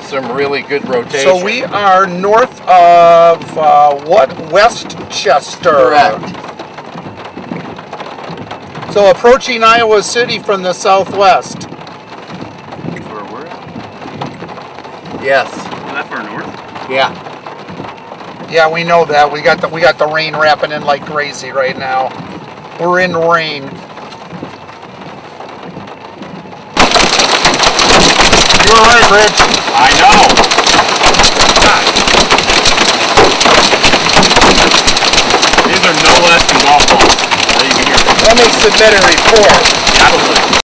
some really good rotation. So we are north of Westchester. Correct. So approaching Iowa City from the southwest. That's where we're at. Yes. Is that far north? Yeah. Yeah, we know that. We got the rain wrapping in like crazy right now. We're in rain. You're right, Rich. I know. These are no less than golf balls. Let me submit a report. Absolutely.